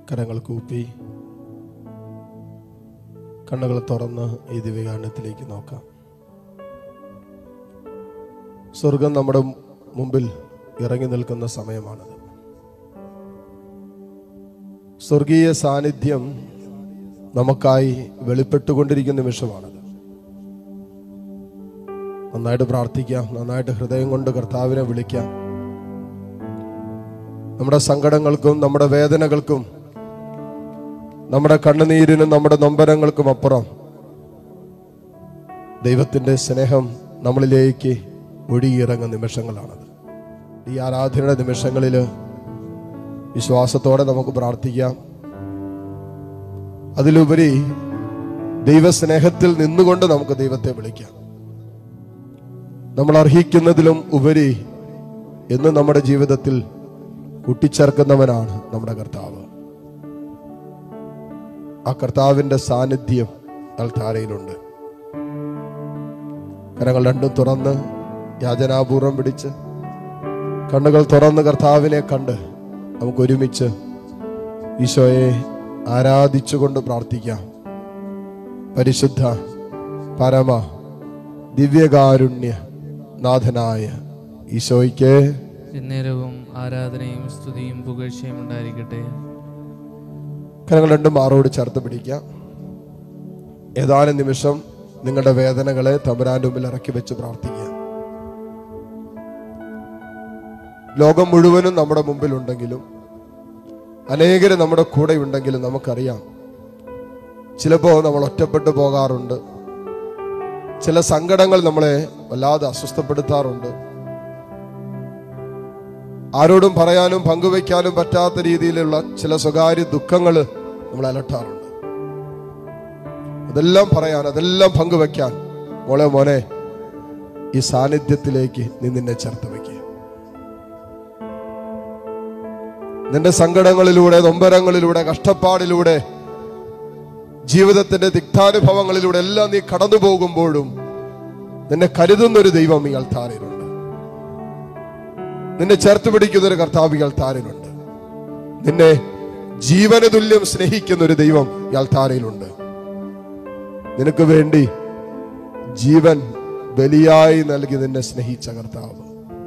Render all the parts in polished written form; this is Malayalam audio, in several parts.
കരങ്ങൾ കൂപ്പി കണ്ണുകൾ തുറന്ന് ഈ ദിവ്യകാരണത്തിലേക്ക് നോക്കാം. സ്വർഗം നമ്മുടെ മുമ്പിൽ ഇറങ്ങി നിൽക്കുന്ന സമയമാണത്. സ്വർഗീയ സാന്നിധ്യം നമുക്കായി വെളിപ്പെട്ടുകൊണ്ടിരിക്കുന്ന നിമിഷമാണത്. നന്നായിട്ട് പ്രാർത്ഥിക്കാം, നന്നായിട്ട് ഹൃദയം കൊണ്ട് കർത്താവിനെ വിളിക്കാം. നമ്മുടെ സങ്കടങ്ങൾക്കും നമ്മുടെ വേദനകൾക്കും നമ്മുടെ കണ്ണുനീരിനും നമ്മുടെ നൊമ്പരങ്ങൾക്കും അപ്പുറം ദൈവത്തിന്റെ സ്നേഹം നമ്മളിലേക്ക് ഒഴുകിയിറങ്ങുന്ന നിമിഷങ്ങളാണത്. ഈ ആരാധനയുടെ നിമിഷങ്ങളിൽ വിശ്വാസത്തോടെ നമുക്ക് പ്രാർത്ഥിക്കാം. അതിലുപരി ദൈവസ്നേഹത്തിൽ നിന്നുകൊണ്ട് നമുക്ക് ദൈവത്തെ വിളിക്കാം. നമ്മൾ അർഹിക്കുന്നതിലും ഉപരി എന്ന് നമ്മുടെ ജീവിതത്തിൽ കൂട്ടിച്ചേർക്കുന്നവനാണ് നമ്മുടെ കർത്താവ്. ആ കർത്താവിന്റെ സാന്നിധ്യം അൾത്താരയിലുണ്ട്. കരങ്ങൾ രണ്ടും തുറന്ന് യാചനാപൂർവം പിടിച്ച് കണ്ണുകൾ തുറന്ന് കർത്താവിനെ കണ്ട് നമുക്ക് ഒരുമിച്ച് ഈശോയെ ആരാധിച്ചുകൊണ്ട് പ്രാർത്ഥിക്കാം. പരിശുദ്ധ പരമ ദിവ്യകാരുണ്യ നാഥനായ ഈശോയ്ക്ക് എന്നേരവും ആരാധനയും സ്തുതിയും പുകഴ്ചയും ഉണ്ടായിരിക്കട്ടെ. കരങ്ങൾ രണ്ടും മാറോട് ചേർത്ത് പിടിക്കാം. ഏതാനും നിമിഷം നിങ്ങളുടെ വേദനകളെ തമ്പുരാന്റെ മുമ്പിൽ ഇറക്കി വെച്ച് പ്രാർത്ഥിക്കുക. ലോകം മുഴുവനും നമ്മുടെ മുമ്പിലുണ്ടെങ്കിലും അനേകര് നമ്മുടെ കൂടെ ഉണ്ടെങ്കിലും നമുക്കറിയാം, ചിലപ്പോൾ നമ്മൾ ഒറ്റപ്പെട്ടു പോകാറുണ്ട്. ചില സങ്കടങ്ങൾ നമ്മളെ വല്ലാതെ അസ്വസ്ഥപ്പെടുത്താറുണ്ട്. ആരോടും പറയാനും പങ്കുവയ്ക്കാനും പറ്റാത്ത രീതിയിലുള്ള ചില സ്വകാര്യ ദുഃഖങ്ങൾ നമ്മളെ അലട്ടാറുണ്ട്. അതെല്ലാം പറയാൻ, അതെല്ലാം പങ്കുവയ്ക്കാൻ മോനെ ഈ സാന്നിധ്യത്തിലേക്ക് നീ നിന്നെ ചേർത്ത് വയ്ക്കുക. നിന്റെ സങ്കടങ്ങളിലൂടെ, നൊമ്പരങ്ങളിലൂടെ, കഷ്ടപ്പാടിലൂടെ, ജീവിതത്തിന്റെ തിക്താനുഭവങ്ങളിലൂടെ എല്ലാം നീ കടന്നു പോകുമ്പോഴും നിന്നെ കരുതുന്നൊരു ദൈവം ഈ അൾത്താരയിലുണ്ട്. നിന്നെ ചേർത്ത് പിടിക്കുന്ന ഒരു കർത്താവ് ഈ അൾത്താരയിലുണ്ട്. നിന്നെ ജീവന് തുല്യം സ്നേഹിക്കുന്ന ഒരു ദൈവം ഈ അൾത്താരയിലുണ്ട്. നിനക്ക് വേണ്ടി ജീവൻ ബലിയായി നൽകി നിന്നെ സ്നേഹിച്ച കർത്താവ്.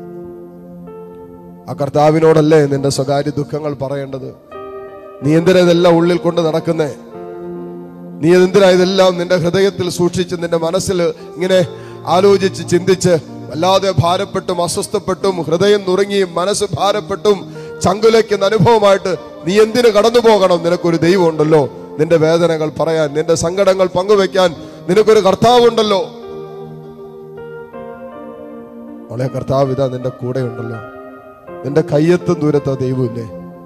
ആ കർത്താവിനോടല്ലേ നിന്റെ സ്വകാര്യ ദുഃഖങ്ങൾ പറയേണ്ടത്? നീ എന്തിനാ ഇതെല്ലാം ഉള്ളിൽ കൊണ്ട് നടക്കുന്നേ? നീ എന്തിനാ ഇതെല്ലാം നിന്റെ ഹൃദയത്തിൽ സൂക്ഷിച്ച് നിന്റെ മനസ്സിൽ ഇങ്ങനെ ആലോചിച്ച് ചിന്തിച്ച് വല്ലാതെ ഭാരപ്പെട്ടും അസ്വസ്ഥപ്പെട്ടും ഹൃദയം നുറുങ്ങിയും മനസ്സ് ഭാരപ്പെട്ടും ചങ്കുലയ്ക്കുന്ന അനുഭവമായിട്ട് നീ എന്തിനു കടന്നു പോകണം? നിനക്കൊരു ദൈവം ഉണ്ടല്ലോ, നിന്റെ വേദനകൾ പറയാൻ, നിന്റെ സങ്കടങ്ങൾ പങ്കുവെക്കാൻ നിനക്കൊരു കർത്താവുണ്ടല്ലോ. അവളെ കർത്താവ് ഇതാ നിന്റെ കൂടെ ഉണ്ടല്ലോ. നിന്റെ കയ്യെത്തും ദൂരത്ത് ദൈവമില്ലേ?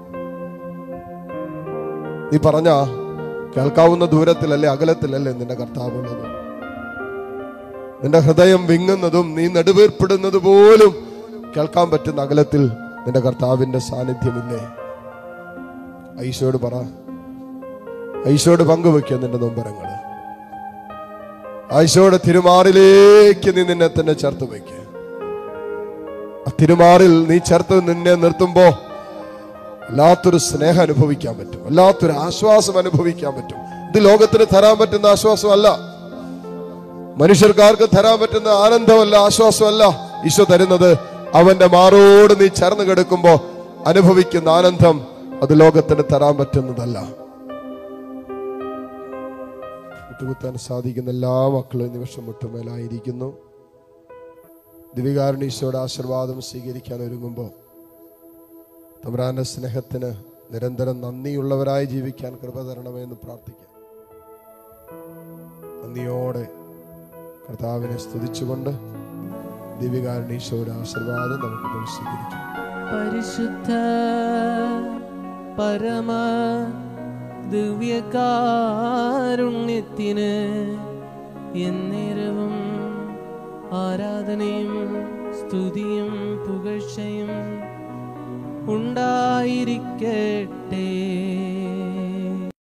നീ പറഞ്ഞ കേൾക്കാവുന്ന ദൂരത്തിലല്ലേ, അകലത്തിലല്ലേ നിന്റെ കർത്താവുള്ളത്? നിന്റെ ഹൃദയം വിങ്ങുന്നതും നീ നെടുവീർപ്പിടുന്നത് പോലും കേൾക്കാൻ പറ്റുന്ന അകലത്തിൽ നിന്റെ കർത്താവിന്റെ സാന്നിധ്യമില്ലേ? ഈശോയോട് പറ, ഈശോയോട് പങ്കുവെക്കുക നിന്റെ നൊമ്പരങ്ങള്. ഈശോയുടെ തിരുമാറിലേക്ക് നീ നിന്നെ തന്നെ ചേർത്ത് വയ്ക്കുക. ആ തിരുമാറിൽ നീ ചേർത്ത് നിന്നെ നിർത്തുമ്പോ വല്ലാത്തൊരു സ്നേഹം അനുഭവിക്കാൻ പറ്റും, വല്ലാത്തൊരു ആശ്വാസം അനുഭവിക്കാൻ പറ്റും. ഇത് ലോകത്തിന് തരാൻ പറ്റുന്ന ആശ്വാസമല്ല, മനുഷ്യർക്കാർക്ക് തരാൻ പറ്റുന്ന ആനന്ദമല്ല, ആശ്വാസമല്ല. ഈശോ തരുന്നത് അവന്റെ മാറോട് നീ ചേർന്ന് കിടക്കുമ്പോ അനുഭവിക്കുന്ന ആനന്ദം അത് ലോകത്തിന് തരാൻ പറ്റുന്നതല്ല. മുട്ടുകുത്താൻ സാധിക്കുന്ന എല്ലാ മക്കളും നിമിഷം മുട്ടുമേലായിരിക്കുന്നു. ദിവ്യകാരുണ്യ ഈശോയുടെ ആശീർവാദം സ്വീകരിക്കാൻ ഒരുങ്ങുമ്പോൾ തമ്പുരാന്റെ സ്നേഹത്തിന് നിരന്തരം നന്ദിയുള്ളവരായി ജീവിക്കാൻ കൃപ തരണമെന്ന് പ്രാർത്ഥിക്കാം. നന്ദിയോടെ കർത്താവിനെ സ്തുതിച്ചുകൊണ്ട് ദിവ്യകാരുണ്യ ഈശോയുടെ ആശീർവാദം നമുക്ക് സ്വീകരിക്കാം. പരിശുദ്ധ പരമ ദിവ്യകാരുണ്യത്തിന് എന്നേരവും ആരാധനയും സ്തുതിയും പുകഴ്ചയും ഉണ്ടായിരിക്കട്ടെ.